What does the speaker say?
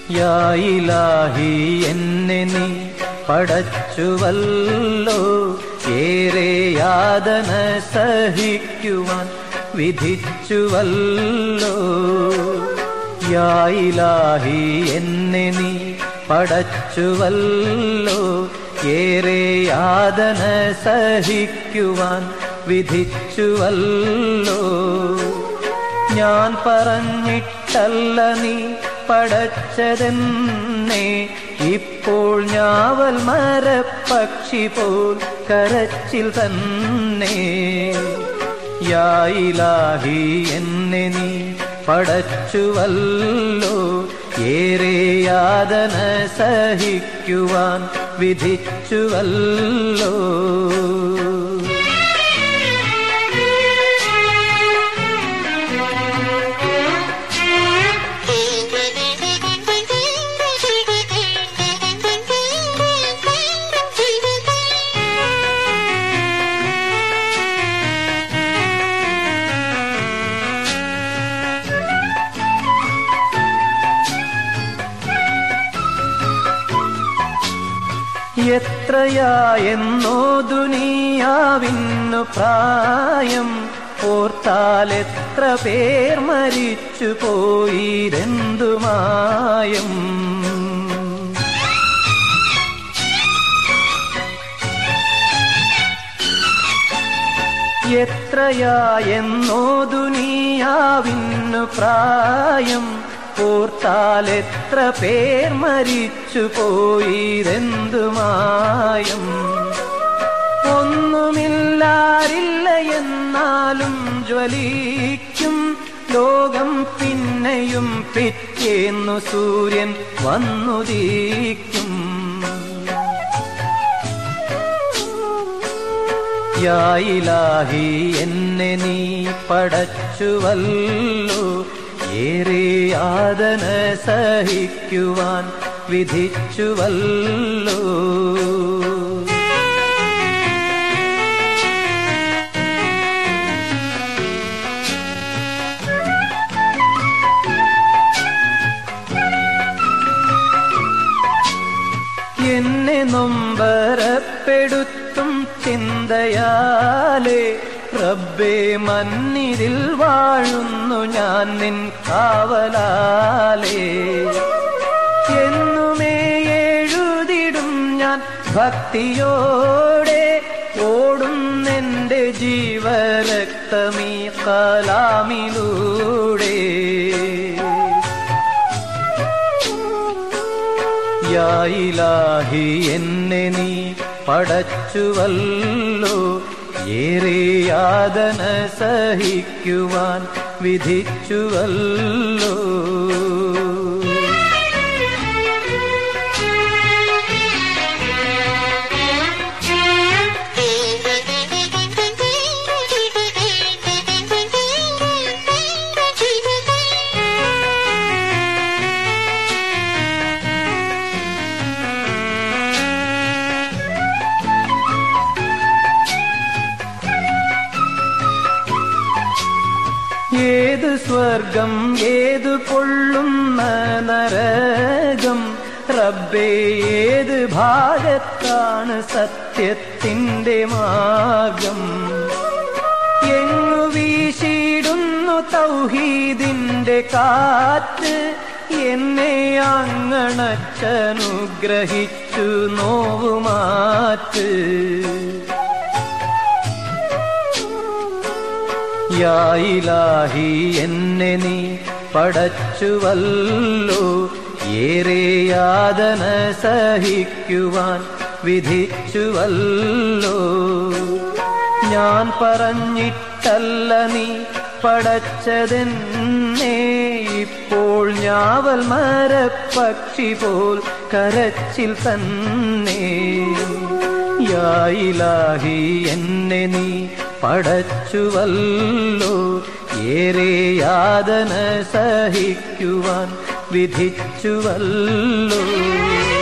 യാ ഇലാഹി എന്നെ നീ പടച്ചുവല്ലോ, ഏറെ യാതന സഹിക്കുവാൻ വിധിച്ചുവല്ലോ. യാ ഇലാഹി എന്നെ നീ പടച്ചുവല്ലോ, ഏറെ യാതന സഹിക്കുവാൻ വിധിച്ചുവല്ലോ. ഞാൻ പറഞ്ഞിട്ടല്ല നീ പടച്ചതെന്നെ, ഇപ്പോൾ ഞാവൽ മരപ്പക്ഷി പോൽ കരച്ചിൽ തന്നെ. യാ ഇലാഹി എന്നെ നീ പടച്ചുവല്ലോ, ഏറെ യാതന സഹിക്കുവാൻ വിധിച്ചുവല്ലോ. എത്രയായെന്നോ ദുനിയാവിന്നു പ്രായം, ഓർത്താൽ എത്ര പേർ മരിച്ചു പോയിരെന്തു മായം. എത്രയായെന്നോ ദുനിയാവിന്നു പ്രായം, ഓർത്താൽ എത്ര പേർ മരിച്ചു പോയിരെന്തു മായം. ഒന്നുമില്ലാരില്ല എന്നാലും ജ്വലിക്കും ലോകം, പിന്നെയും പിറ്റേന്നു സൂര്യൻ വന്നുദിക്കും. യാ ഇലാഹി എന്നെ നീ പടച്ചുവല്ലോ, ഏറെ യാതന സഹിക്കുവാൻ വിധിച്ചുവല്ലോ. എന്നെ നൊമ്പരപ്പെടുത്തും ചിന്തയാലേ റബ്ബേ മന്നിതിൽ വാഴുന്നു ഞാൻ നിൻ കാവലാലേ. എന്നുമേ എഴുതിടും ഞാൻ ഭക്തിയോടെ, ഓടുന്നെൻ്റെ ജീവരക്തമീ കലാമിലൂടെ. യാ ഇലാഹി എന്നെ നീ പടച്ചുവല്ലോ, ഏറെ യാതന സഹിക്കുവാൻ വിധിച്ചുവല്ലോ. ഏത് സ്വർഗം ഏത് പൊള്ളുന്ന നരകം, റബ്ബേ ഏത് ഭാഗത്താണ് സത്യത്തിൻ്റെ മാർഗം. എങ്ങു വീശിടുന്നു തൗഹീദിൻ്റെ കാറ്റ്, എന്നെ അങ്ങണച്ചനുഗ്രഹിച്ചു നോവുമാറ്റ്. യാ ഇലാഹി എന്നെ നീ പടച്ചുവല്ലോ, ഏറെ യാതന സഹിക്കുവാൻ വിധിച്ചുവല്ലോ. ഞാൻ പറഞ്ഞിട്ടല്ല നീ പടച്ചതെന്നെ, ഇപ്പോൾ ഞാവൽ മരപ്പക്ഷി പോൽ കരച്ചിൽ തന്നെ. യാ ഇലാഹി എന്നെ നീ പടച്ചുവല്ലോ, ഏറെ യാതന സഹിക്കുവാൻ വിധിച്ചുവല്ലോ.